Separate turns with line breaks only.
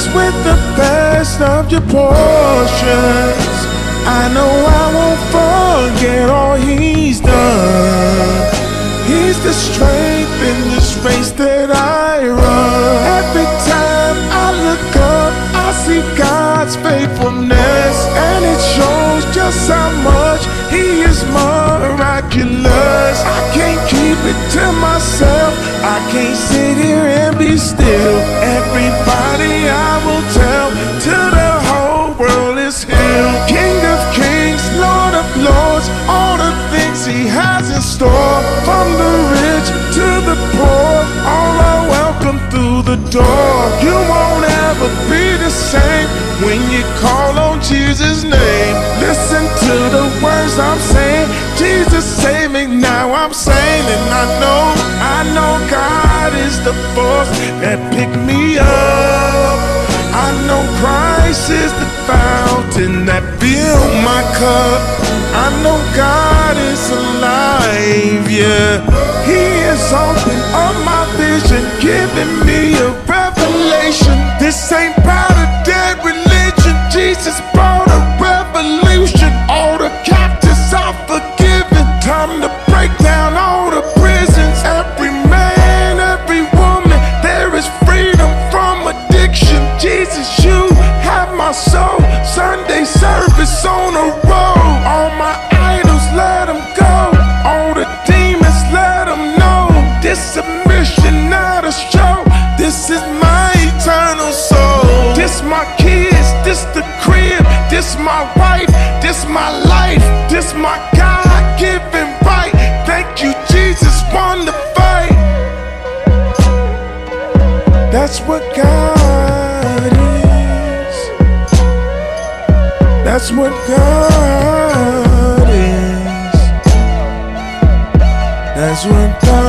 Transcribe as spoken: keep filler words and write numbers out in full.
blessed with the best of your portions. I know I won't forget all He's done. He's the strength in this race that I run. Every time I look up, I see God's faithfulness, and it shows just how much He is miraculous. I can't keep it to myself, I can't sit here and be still. Everybody I will tell, till the whole world is healed. King of kings, Lord of lords, all the things He has in store. From the rich to the poor, all are welcome through the door. You won't ever be the same when you call on Jesus' name. Listen to the words I'm saying. Jesus save me, now I'm sane. And I know, I know God is the force that picked me up. I know Christ is the fountain that filled my cup. I know God is alive, yeah. He is opening up my vision, giving me a revelation. This ain't about a dead religion. Jesus brought a revolution. All the captives are forgiven. Time to break down all the prisons. Every man, every woman, there is freedom from addiction. Jesus, you have my soul. Sunday service on the road. All my idols, let them go. All the demons, let them know. This submission, not a show. This is my eternal soul. This my kids, this the crib. This my wife, this my life. This my God-given right. Thank you, Jesus, won the fight. That's what God is. That's what God is. That's what God